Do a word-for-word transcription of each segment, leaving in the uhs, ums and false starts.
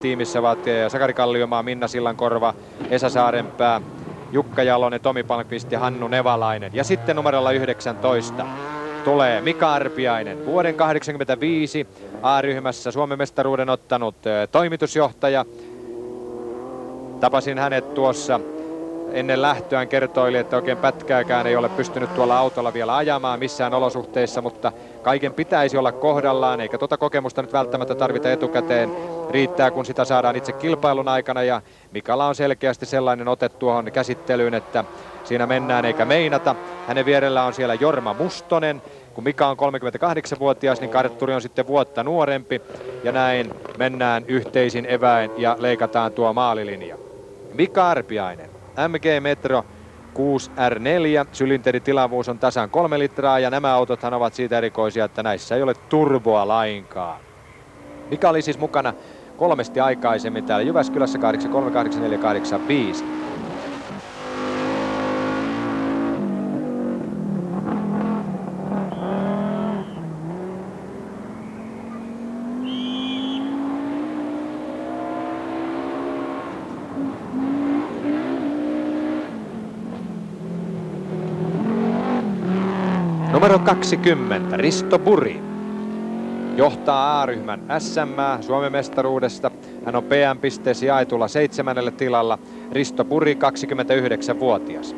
tiimissä ovat Sakari Kalliomaa, Minna Sillankorva, Esa Saarenpää, Jukka Jalonen, Tomi Palmqvist ja Hannu Nevalainen. Ja sitten numerolla yhdeksäntoista tulee Mika Arpiainen, vuoden kahdeksankymmentäviisi A-ryhmässä Suomen mestaruuden ottanut toimitusjohtaja. Tapasin hänet tuossa ennen lähtöään, kertoili, että oikein pätkääkään ei ole pystynyt tuolla autolla vielä ajamaan missään olosuhteissa, mutta kaiken pitäisi olla kohdallaan, eikä tuota kokemusta nyt välttämättä tarvita etukäteen. Riittää, kun sitä saadaan itse kilpailun aikana, ja Mikalla on selkeästi sellainen ote tuohon käsittelyyn, että siinä mennään eikä meinata. Hänen vierellä on siellä Jorma Mustonen. Kun Mika on kolmekymmentäkahdeksanvuotias, niin kartturi on sitten vuotta nuorempi, ja näin mennään yhteisin eväin ja leikataan tuo maalilinja. Mika Arpiainen, M G Metro kuusi R neljä, sylinteritilavuus on tasan kolme litraa, ja nämä autothan ovat siitä erikoisia, että näissä ei ole turboa lainkaan. Mika oli siis mukana kolmesti aikaisemmin täällä Jyväskylässä kahdeksankymmentäkolme, kahdeksankymmentäneljä, kahdeksankymmentäviisi. Numero kaksikymmentä, Risto Buri, johtaa A-ryhmän S M Suomen mestaruudesta. Hän on P M-pisteessä jaetulla seitsemännellä tilalla. Risto Buri, kaksikymmentäyhdeksänvuotias.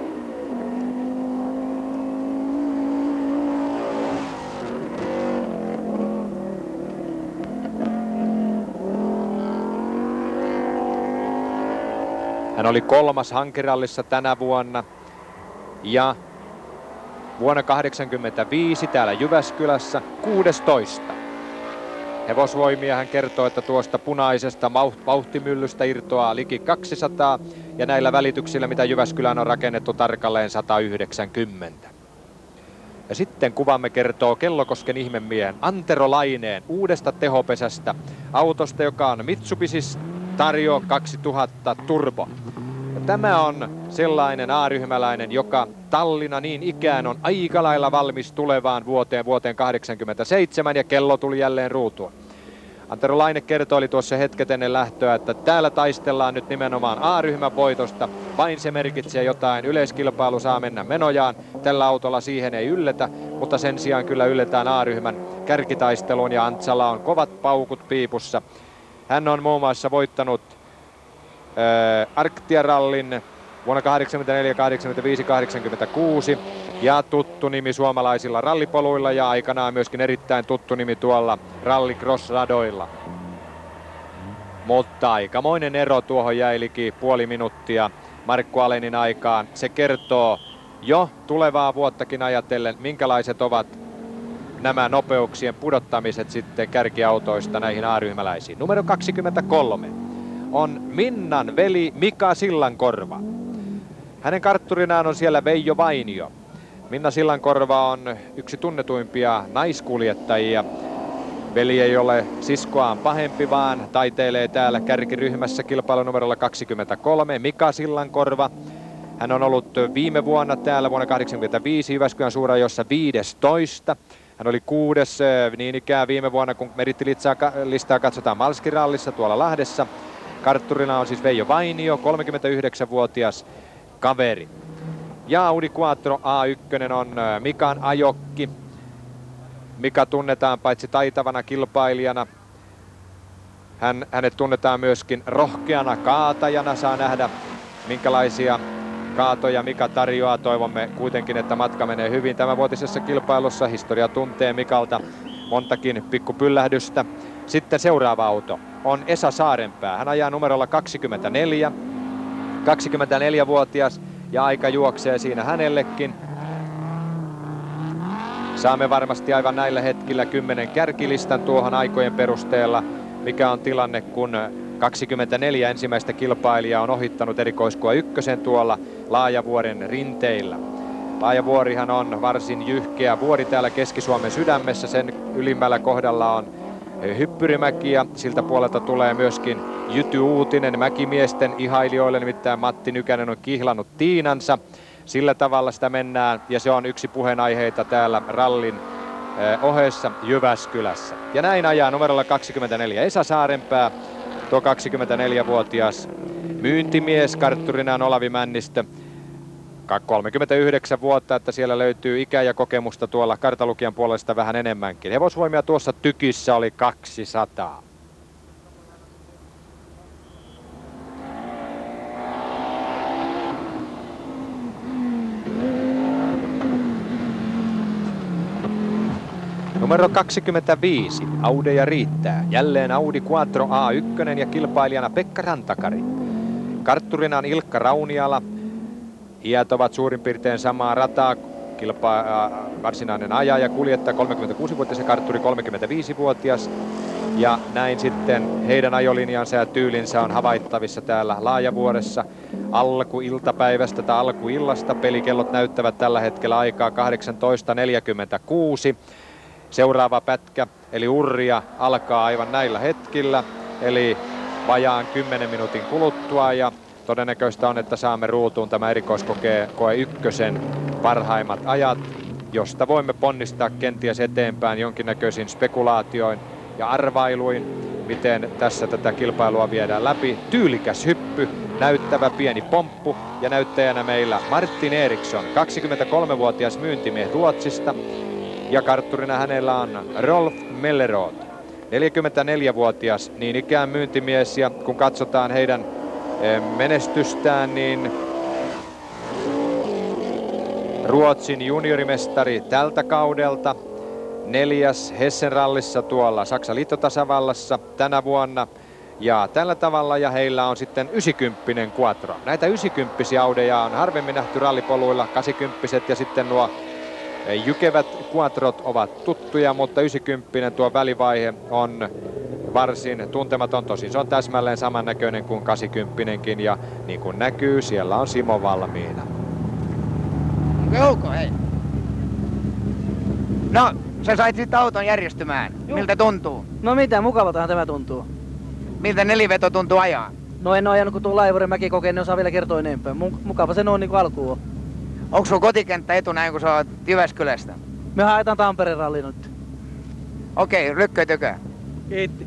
Hän oli kolmas hankirallissa tänä vuonna ja vuonna kahdeksankymmentäviisi täällä Jyväskylässä kuusitoista. Hevosvoimia hän kertoo, että tuosta punaisesta vauhtimyllystä irtoaa liki kaksisataa ja näillä välityksillä, mitä Jyväskylään on rakennettu, tarkalleen sata yhdeksänkymmentä. Ja sitten kuvamme kertoo Kellokosken ihmemiehen Antero Laineen uudesta tehopesästä autosta, joka on Mitsubishi Stario kaksituhatta Turbo. Ja tämä on sellainen A-ryhmäläinen, joka Tallinna niin ikään on aika lailla valmis tulevaan vuoteen, vuoteen kahdeksankymmentäseitsemän, ja kello tuli jälleen ruutuun. Antero Laine kertoi tuossa hetket ennen lähtöä, että täällä taistellaan nyt nimenomaan A-ryhmän voitosta. Vain se merkitsee jotain. Yleiskilpailu saa mennä menojaan. Tällä autolla siihen ei ylletä, mutta sen sijaan kyllä ylletään A-ryhmän kärkitaisteluun, ja Antsala on kovat paukut piipussa. Hän on muun muassa voittanut äh, Arktia-rallin vuonna kahdeksankymmentäneljä, kahdeksankymmentäviisi, kahdeksankymmentäkuusi ja tuttu nimi suomalaisilla rallipoluilla ja aikanaan myöskin erittäin tuttu nimi tuolla rallycross-radoilla. Mutta aikamoinen ero tuohon jäi liki puoli minuuttia Markku Alenin aikaan. Se kertoo jo tulevaa vuottakin ajatellen, minkälaiset ovat nämä nopeuksien pudottamiset sitten kärkiautoista näihin A-ryhmäläisiin. Numero kaksikymmentäkolme on Minnan veli Mika Sillankorva. Hänen kartturinaan on siellä Veijo Vainio. Minna Sillankorva on yksi tunnetuimpia naiskuljettajia. Veli ei ole siskoaan pahempi, vaan taiteilee täällä kärkiryhmässä kilpailunumerolla kaksikymmentäkolme. Mika Sillankorva. Hän on ollut viime vuonna täällä vuonna kahdeksankymmentäviisi Jyväskylän Suurajossa viidestoista. Hän oli kuudes niin ikään viime vuonna, kun merittilistaa katsotaan Malskirallissa tuolla Lahdessa. Kartturina on siis Veijo Vainio, kolmekymmentäyhdeksänvuotias kaveri. Ja Audi Quattro A yksi on Mikan ajokki. Mika tunnetaan paitsi taitavana kilpailijana, hän, hänet tunnetaan myöskin rohkeana kaatajana. Saa nähdä, minkälaisia kaatoja Mika tarjoaa. Toivomme kuitenkin, että matka menee hyvin tämänvuotisessa kilpailussa. Historia tuntee Mikalta montakin pikkupyllähdystä. Sitten seuraava auto on Esa Saarenpää. Hän ajaa numerolla kaksikymmentäneljä. kaksikymmentäneljävuotias ja aika juoksee siinä hänellekin. Saamme varmasti aivan näillä hetkillä kymmenen kärkilistan tuohon aikojen perusteella. Mikä on tilanne, kun kaksikymmentäneljä ensimmäistä kilpailijaa on ohittanut erikoiskua ykkösen tuolla Laajavuoren rinteillä. Laajavuorihan on varsin jyhkeä vuori täällä Keski-Suomen sydämessä. Sen ylimmällä kohdalla on hyppyrimäki ja siltä puolelta tulee myöskin jyty-uutinen mäkimiesten ihailijoille, nimittäin Matti Nykänen on kihlannut tiinansa. Sillä tavalla sitä mennään ja se on yksi puheenaiheita täällä rallin ohessa Jyväskylässä. Ja näin ajaa numerolla kaksikymmentäneljä Esa Saarenpää. tuo kaksikymmentäneljävuotias myyntimies. Kartturina on Olavi Männistö. kolmekymmentäyhdeksän vuotta, että siellä löytyy ikää ja kokemusta tuolla kartalukijan puolesta vähän enemmänkin. Hevosvoimia tuossa tykissä oli kaksisataa. Numero kaksikymmentäviisi, Audeja riittää. Jälleen Audi Quattro A yksi ja kilpailijana Pekka Rantakari. Kartturina on Ilkka Rauniala. Iät ovat suurin piirtein samaa rataa. Kilpa, äh, varsinainen ajaja kuljettaja kolmekymmentäkuusivuotias ja kartturi kolmekymmentäviisivuotias. Ja näin sitten heidän ajolinjansa ja tyylinsä on havaittavissa täällä Laajavuoressa alkuiltapäivästä tai alkuillasta. Pelikellot näyttävät tällä hetkellä aikaa kahdeksantoista neljäkymmentäkuusi. Seuraava pätkä eli urria alkaa aivan näillä hetkillä, eli vajaan kymmenen minuutin kuluttua, ja todennäköistä on, että saamme ruutuun tämä erikoiskoe koe ykkösen parhaimmat ajat, josta voimme ponnistaa kenties eteenpäin jonkinnäköisin spekulaatioin ja arvailuin, miten tässä tätä kilpailua viedään läpi. Tyylikäs hyppy, näyttävä pieni pomppu, ja näyttäjänä meillä Martin Eriksson, kaksikymmentäkolmevuotias myyntimies Ruotsista. Ja kartturina hänellä on Rolf Melleroth, neljäkymmentäneljävuotias niin ikään myyntimies, ja kun katsotaan heidän menestystään, niin Ruotsin juniorimestari tältä kaudelta, neljäs Hessen-rallissa tuolla Saksan liittotasavallassa tänä vuonna, ja tällä tavalla, ja heillä on sitten yhdeksänkymmentä Quattro. Näitä yhdeksänkymmentä Audeja on harvemmin nähty rallipoluilla, kahdeksankymmentä ja sitten nuo jykevät Quattrot ovat tuttuja, mutta yhdeksänkymmentä tuo välivaihe on varsin tuntematon. Tosin se on täsmälleen samannäköinen kuin kahdeksankymmentäkin, ja niin kuin näkyy, siellä on Simo valmiina. Jouko, hei. No, sä sait sitten auton järjestymään. Juh. Miltä tuntuu? No mitä, mukavaltahan tämä tuntuu. Miltä neliveto tuntuu ajaa? No en ole ajanut, kun tuon Laajavuoren mäkikokeen, niin osaa vielä kertoa enempää. Mukava se on niin kuin alkuun on. Onko sun kotikenttä etuna, kun sä oot Jyväskylästä? Me haetaan Tampereen ralli nyt. Okei, lykkö tykö. Kiitti.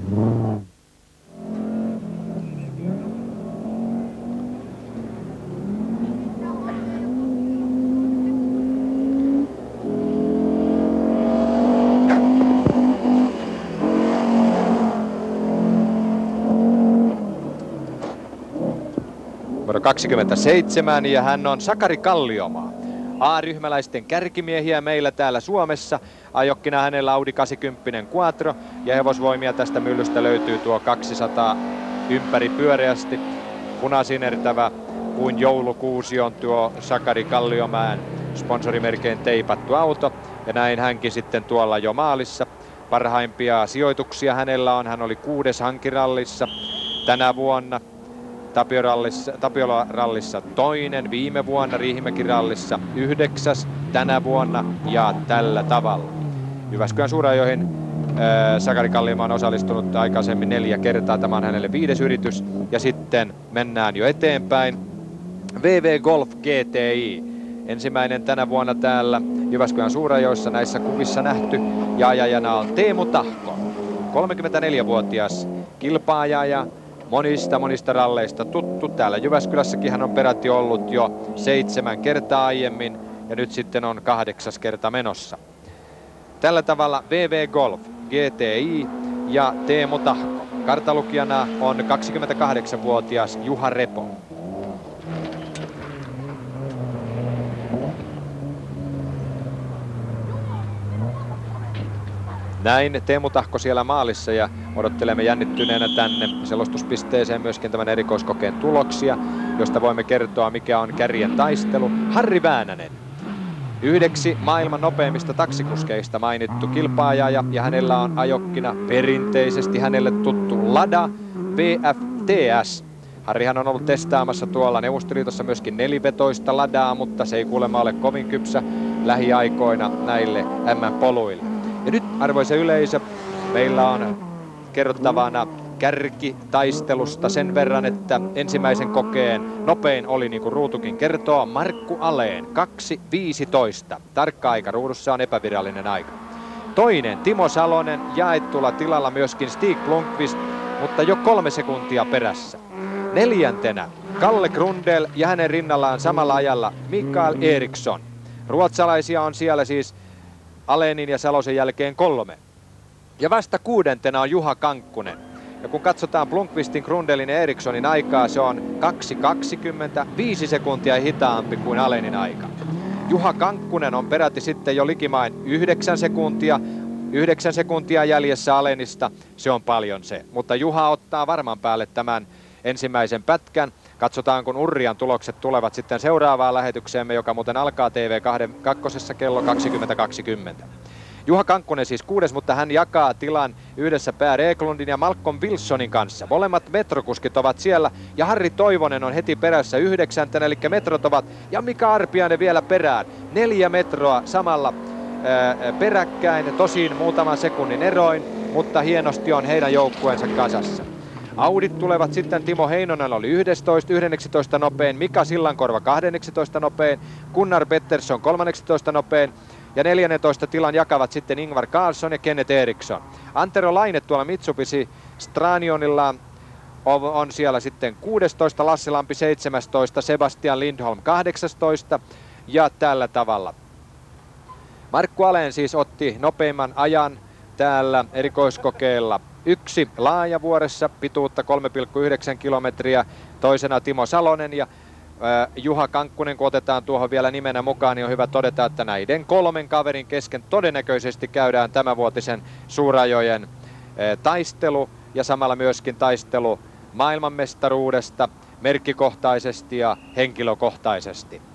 Numero kaksikymmentäseitsemän, ja hän on Sakari Kalliomaa. A-ryhmäläisten kärkimiehiä meillä täällä Suomessa. Ajokkina hänellä Audi kahdeksankymmentä Quattro, ja hevosvoimia tästä myllystä löytyy tuo kaksisataa ympäri pyöreästi. Punasinertävä kuin joulukuusi on tuo Sakari Kalliomäen sponsorimerkein teipattu auto, ja näin hänkin sitten tuolla jo maalissa. Parhaimpia sijoituksia hänellä on, hän oli kuudes hankirallissa tänä vuonna. Tapiola-rallissa toinen, viime vuonna Riihimäki-rallissa yhdeksäs, tänä vuonna ja tällä tavalla. Jyväskylän suurajoihin äh, Sakari Kalliomaa on osallistunut aikaisemmin neljä kertaa, tämä on hänelle viides yritys, ja sitten mennään jo eteenpäin. V V Golf G T I, ensimmäinen tänä vuonna täällä Jyväskylän suurajoissa näissä kuvissa nähty, ja ajajana on Teemu Tahko, kolmekymmentäneljävuotias kilpaaja. Monista, monista ralleista tuttu. Täällä Jyväskylässäkin hän on peräti ollut jo seitsemän kertaa aiemmin, ja nyt sitten on kahdeksas kerta menossa. Tällä tavalla V V Golf, G T I ja Teemu Tahko. Kartalukijana on kaksikymmentäkahdeksanvuotias Juha Repo. Näin Teemu Tahko siellä maalissa, ja odottelemme jännittyneenä tänne selostuspisteeseen myöskin tämän erikoiskokeen tuloksia, josta voimme kertoa, mikä on kärjen taistelu. Harri Väänänen, yhdeksi maailman nopeimmista taksikuskeista mainittu kilpaaja, ja hänellä on ajokkina perinteisesti hänelle tuttu Lada V F T S. Harrihan on ollut testaamassa tuolla Neuvostoliitossa myöskin nelivetoista Ladaa, mutta se ei kuulemma ole kovin kypsä lähiaikoina näille M M-poluille. Ja nyt, arvoisa yleisö, meillä on kerrottavana kärkitaistelusta sen verran, että ensimmäisen kokeen nopein oli, niin kuin ruutukin kertoo, Markku Aleen, kaksi viisitoista. Tarkka aika ruudussa on epävirallinen aika. Toinen Timo Salonen, jaettuna tilalla myöskin Stig Blomqvist, mutta jo kolme sekuntia perässä. Neljäntenä Kalle Grundel ja hänen rinnallaan samalla ajalla Mikael Eriksson. Ruotsalaisia on siellä siis Alenin ja Salosen jälkeen kolme. Ja vasta kuudentena on Juha Kankkunen. Ja kun katsotaan Blomqvistin, Grundelin ja Erikssonin aikaa, se on kaksi kaksikymmentä, viisi sekuntia hitaampi kuin Alenin aika. Juha Kankkunen on peräti sitten jo likimain yhdeksän sekuntia. Yhdeksän sekuntia jäljessä Alenista, se on paljon se. Mutta Juha ottaa varman päälle tämän ensimmäisen pätkän. Katsotaan, kun Urrian tulokset tulevat sitten seuraavaan lähetykseemme, joka muuten alkaa T V kaksi kello kaksikymmentä kaksikymmentä. Juha Kankkunen siis kuudes, mutta hän jakaa tilan yhdessä Per Eklundin ja Malcolm Wilsonin kanssa. Molemmat metrokuskit ovat siellä ja Harri Toivonen on heti perässä yhdeksäntenä, eli metrot ovat, ja Mika Arpiainen vielä perään. Neljä metroa samalla ää, peräkkäin, tosin muutaman sekunnin eroin, mutta hienosti on heidän joukkueensa kasassa. Audit tulevat sitten, Timo Heinonen oli yksitoista, yksitoista nopein, Mika Sillankorva kaksitoista nopein, Gunnar Pettersson kolmetoista nopein ja neljännentoista tilan jakavat sitten Ingvar Carlsson ja Kenneth Eriksson. Antero Laine tuolla Mitsubishi Stranionilla on, on siellä sitten kuusitoista, Lasse Lampi seitsemäntoista, Sebastian Lindholm kahdeksantoista ja tällä tavalla. Markku Alén siis otti nopeimman ajan täällä erikoiskokeella. Yksi Laajavuoressa, pituutta kolme pilkku yhdeksän kilometriä, toisena Timo Salonen ja äh, Juha Kankkunen, kun otetaan tuohon vielä nimenä mukaan, niin on hyvä todeta, että näiden kolmen kaverin kesken todennäköisesti käydään tämänvuotisen suurajojen äh, taistelu ja samalla myöskin taistelu maailmanmestaruudesta merkkikohtaisesti ja henkilökohtaisesti.